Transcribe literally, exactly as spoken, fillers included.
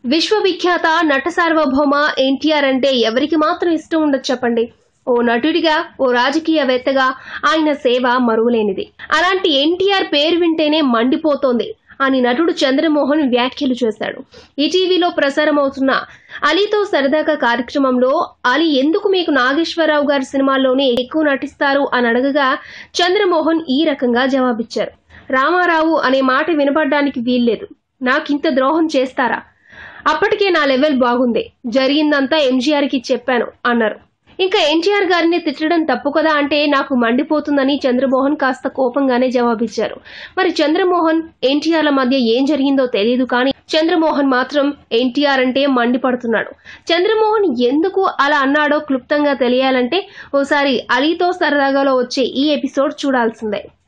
విశ్వవిఖ్యాత నట సార్వభౌమ ఎన్టీఆర్ అంటే ఎవరికి మాత్రం ఇష్టం ఉండదు చెప్పండి. ఓ నటుడిగా, ఓ రాజకీయవేత్తగా ఆయన సేవ మరువలేనిది. అలాంటి ఎన్టీఆర్ పేరు వింటేనే మండిపోతోంది అని నటుడు చంద్రమోహన్ వ్యాఖ్యలు చేశాడు. ఈటీవీలో ప్రసారమవుతున్న అలీతో సరదాగా కార్యక్రమంలో అలీ ఎందుకు మీకు నాగేశ్వరరావు గారి సినిమాల్లోనే ఎక్కువ నటిస్తారు అని అడగగా చంద్రమోహన్ ఈ రకంగా జవాబిచ్చారు. రామారావు అనే మాట వినపడడానికి వీల్లేదు. నాకింత ద్రోహం చేస్తారా? అప్పటికే నా లెవెల్ బాగుంది. జరిగిందంతా ఎంజీఆర్కి చెప్పాను అన్నారు. ఇంకా ఎన్టీఆర్ గారిని తిట్టడం తప్పు కదా అంటే నాకు మండిపోతుందని చంద్రమోహన్ కాస్త కోపంగానే జవాబిచ్చారు. మరి చంద్రమోహన్ ఎన్టీఆర్ల మధ్య ఏం జరిగిందో తెలియదు కానీ చంద్రమోహన్ మాత్రం ఎన్టీఆర్ అంటే మండిపడుతున్నాడు. చంద్రమోహన్ ఎందుకు అలా అన్నాడో క్లుప్తంగా తెలియాలంటే ఓసారి అలీతో సరదాగాలో వచ్చే ఈ ఎపిసోడ్ చూడాల్సిందే.